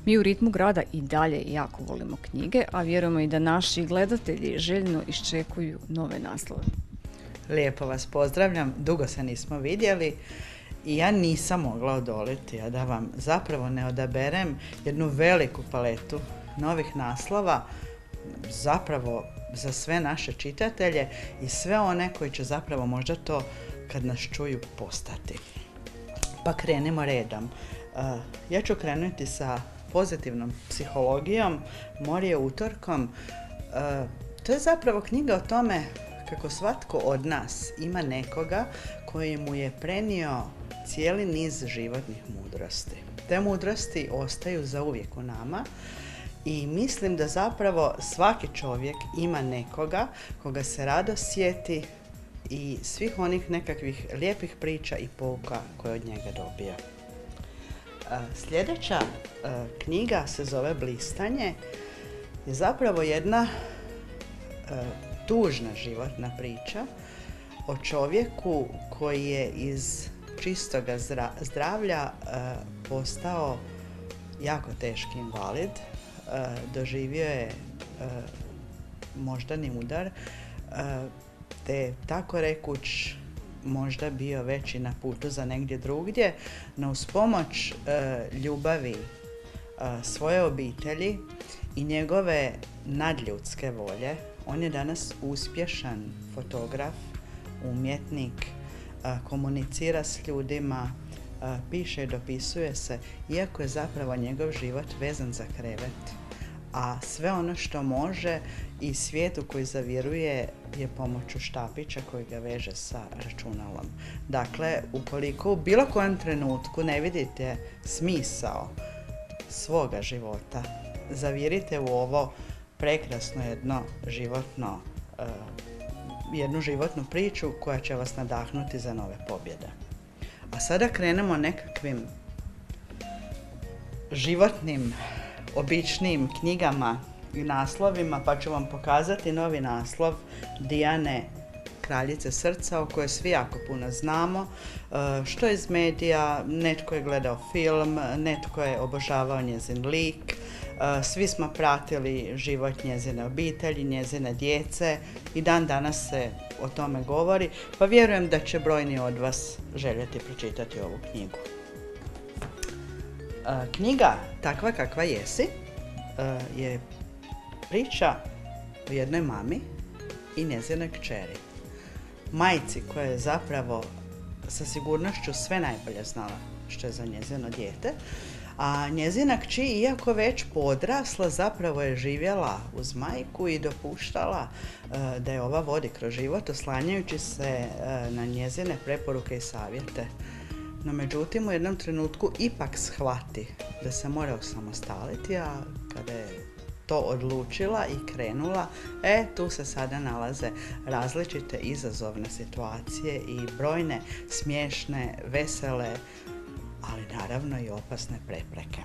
Mi u Ritmu grada i dalje jako volimo knjige, a vjerujemo i da naši gledatelji željno iščekuju nove naslove. Lijepo vas pozdravljam, dugo se nismo vidjeli i ja nisam mogla odoliti, a da vam zapravo ne odaberem jednu veliku paletu novih naslova, zapravo za sve naše čitatelje i sve one koji će zapravo možda to kad nas čuju postati. Pa krenimo redom. Ja ću krenuti sa pozitivnom psihologijom Morije Utorkom. To je zapravo knjiga o tome kako svatko od nas ima nekoga koji mu je prenio cijeli niz životnih mudrosti. Te mudrosti ostaju zauvijek u nama i mislim da zapravo svaki čovjek ima nekoga koga se rado sjeti i svih onih nekakvih lijepih priča i pouka koje od njega dobija. Sljedeća knjiga se zove Blistanje. Je zapravo jedna tužna životna priča o čovjeku koji je iz čistoga zdravlja postao jako teški invalid. Doživio je moždani udar, te tako rekuć možda bio već i na putu za negdje drugdje, no uz pomoć ljubavi svoje obitelji i njegove nadljudske volje, on je danas uspješan fotograf, umjetnik, komunicira s ljudima, piše i dopisuje se, iako je zapravo njegov život vezan za krevet. A sve ono što može i svijetu koji zavjeruje je pomoću štapića koji ga veže sa računalom. Dakle, ukoliko u bilo kojem trenutku ne vidite smisao svoga života, zavjerite u ovo prekrasno jednu životnu priču koja će vas nadahnuti za nove pobjede. A sada krenemo nekakvim životnim, običnim knjigama i naslovima, pa ću vam pokazati novi naslov Dijane, Kraljice srca, o kojoj svi jako puno znamo, što iz medija, netko je gledao film, netko je obožavao njezin lik, svi smo pratili život njezine obitelji, njezine djece i dan danas se o tome govori, pa vjerujem da će brojni od vas željeti pročitati ovu knjigu. Knjiga Takva kakva jesi je priča o jednoj mami i njezinoj kćeri. Majci koja je zapravo sa sigurnošću sve najbolje znala što je za njezino dijete, a njezina kći, iako već podrasla, zapravo je živjela uz majku i dopuštala da je ova vodi kroz život, oslanjajući se na njezine preporuke i savjete. No međutim, u jednom trenutku ipak shvati da se mora osamostaliti, a kada je to odlučila i krenula, tu se sada nalaze različite izazovne situacije i brojne smiješne, vesele, ali naravno i opasne prepreke.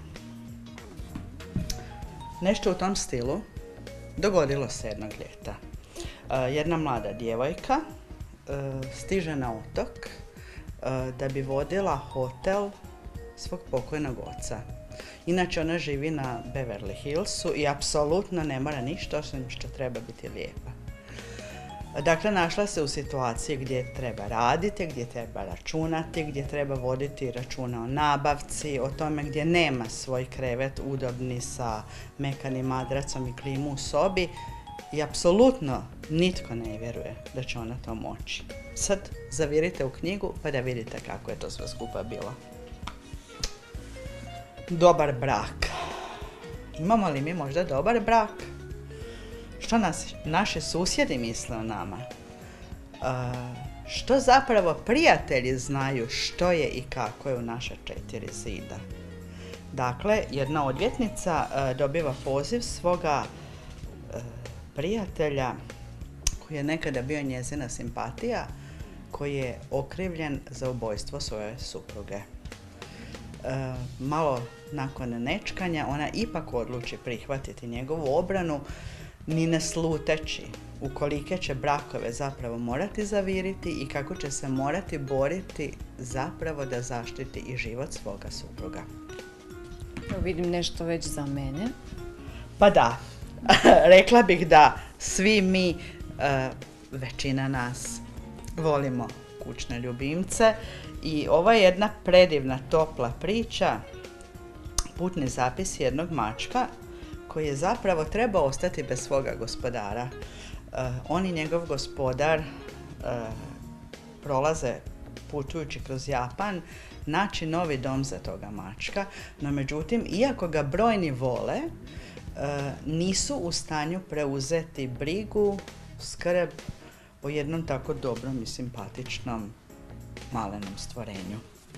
Nešto u tom stilu dogodilo se jednog ljeta. Jedna mlada djevojka stiže na otok da bi vodila hotel svog pokojnog oca. Inače ona živi na Beverly Hillsu i apsolutno ne mora ništa osim što treba biti lijepa. Dakle, našla se u situaciji gdje treba raditi, gdje treba računati, gdje treba voditi računa o nabavci, o tome gdje nema svoj krevet udobni sa mekanim madracom i klimu u sobi i apsolutno nitko ne vjeruje da će ona to moći. Sad zavirite u knjigu pa da vidite kako je to sve skupa bilo. Dobar brak. Imamo li mi možda dobar brak? Što naši susjedi misle o nama? Što zapravo prijatelji znaju što je i kako je u naša 4 zida? Dakle, jedna odvjetnica dobiva poziv svoga prijatelja koji je nekada bio njezina simpatija, koji je okrivljen za ubojstvo svoje supruge. Malo nakon nečkanja ona ipak odluči prihvatiti njegovu obranu, ni ne sluteći u kolike će brakove zapravo morati zaviriti i kako će se morati boriti zapravo da zaštiti i život svoga supruga. Vidim nešto već za mene. Pa da, rekla bih da svi mi, većina nas, volimo kućne ljubimce i ova je jedna predivna, topla priča, putni zapis jednog mačka koji je zapravo trebao ostati bez svoga gospodara. On i njegov gospodar prolaze putujući kroz Japan naći novi dom za toga mačka, no međutim, iako ga brojni vole, nisu u stanju preuzeti brigu, skrb o jednom tako dobrom i simpatičnom malenom stvorenju.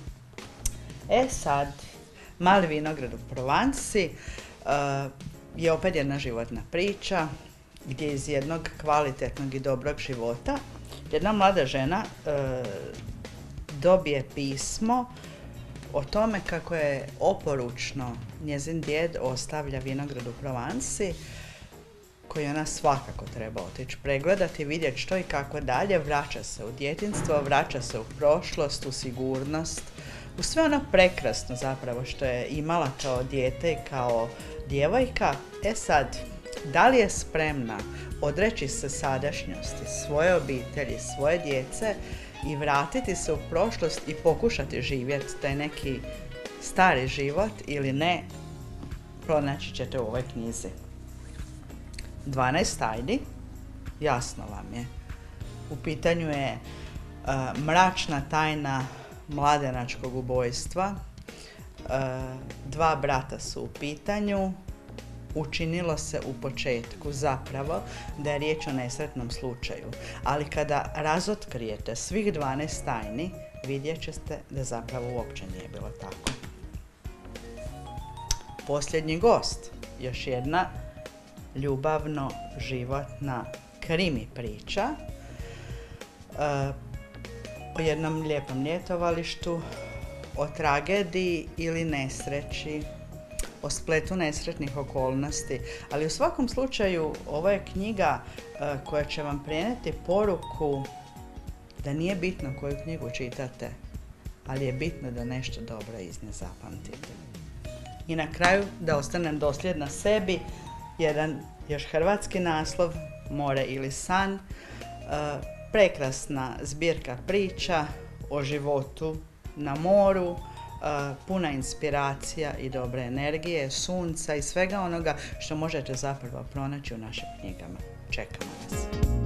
Sad, Mali vinograd u Provansi je opet jedna životna priča gdje iz jednog kvalitetnog i dobrog života jedna mlada žena dobije pismo o tome kako je oporučno njezin djed ostavlja vinograd u Provansi, koji ona svakako treba otići pregledati, vidjeti što i kako dalje. Vraća se u djetinjstvo, vraća se u prošlost, u sigurnost, u sve ono prekrasno zapravo što je imala kao dijete i kao djevojka. Sad, da li je spremna odreći se sadašnjosti, svoje obitelji, svoje djece i vratiti se u prošlost i pokušati živjeti taj neki stari život ili ne, pronaći ćete u ovoj knjizi. 12 tajni, jasno vam je. U pitanju je mračna tajna mladenačkog ubojstva. 2 brata su u pitanju. Učinilo se u početku zapravo da je riječ o nesretnom slučaju, ali kada razotkrijete svih 12 tajni, vidjet ćete da zapravo uopće nije bilo tako. Posljednji gost, još jedna ljubavno životna krimi priča o jednom lijepom ljetovalištu, o tragediji ili nesreći, o spletu nesretnih okolnosti, ali u svakom slučaju ovo je knjiga koja će vam prenijeti poruku da nije bitno koju knjigu čitate, ali je bitno da nešto dobro iz nje zapamtite. I na kraju, da ostanem dosljedna sebi, jedan još hrvatski naslov, More ili san, prekrasna zbirka priča o životu na moru, puna inspiracija i dobre energije, sunca i svega onoga što možete zapravo pronaći u našim knjigama. Čekamo vas.